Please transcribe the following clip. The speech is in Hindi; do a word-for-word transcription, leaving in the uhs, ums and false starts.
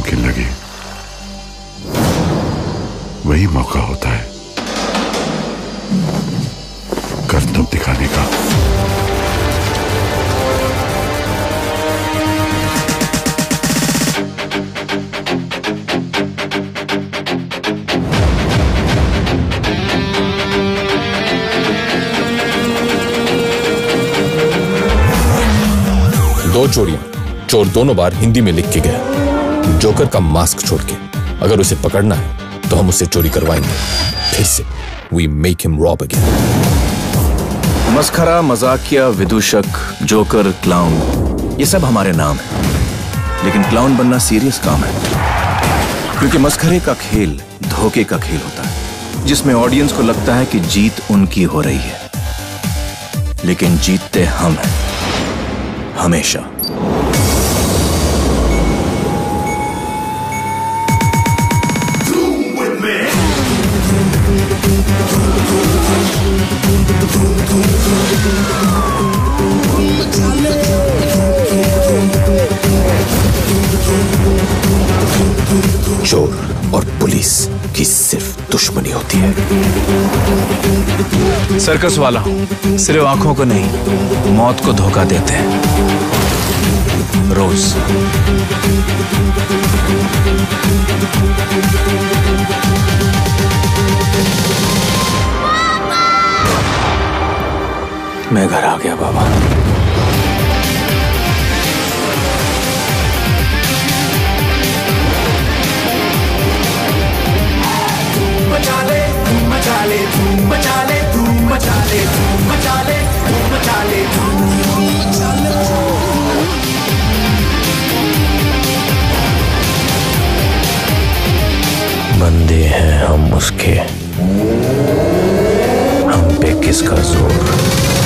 नामुमकिन लगे, वही मौका होता है करतब दिखाने का। दो चोरियां, चोर दोनों बार हिंदी में लिख के गया, जोकर का मास्क छोड़ के। अगर उसे पकड़ना है तो हम उससे चोरी करवाएंगे फिर से। We make him rob again. मस्खरा, मजाकिया, विदूषक, जोकर, क्लाउन, ये सब हमारे नाम हैं। लेकिन क्लाउन बनना सीरियस काम है, क्योंकि मस्खरे का खेल धोखे का खेल होता है, जिसमें ऑडियंस को लगता है कि जीत उनकी हो रही है, लेकिन जीतते हम हैं हमेशा। चोर और पुलिस की सिर्फ दुश्मनी होती है। सर्कस वाला हूं, सिर्फ आंखों को नहीं, मौत को धोखा देते हैं रोज। मैं घर आ गया बाबा। मचा ले धूम मचा ले धूम मचा ले धूम मचा ले धूम मचा ले धूम मचा ले धूम मचा ले। बंदे हैं हम उसके, हम पे किसका जोर।